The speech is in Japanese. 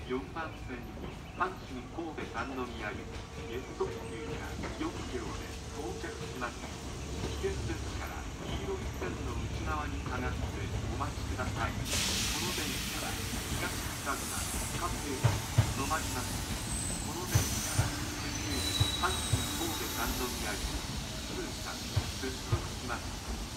4番線に阪神神戸三宮行きゲス特急が4両で到着します。危険ですから黄色い線の内側に下がってお待ちください。この電車は東北沢関西止まります。この電車は阪神神戸三宮行き通過接続します。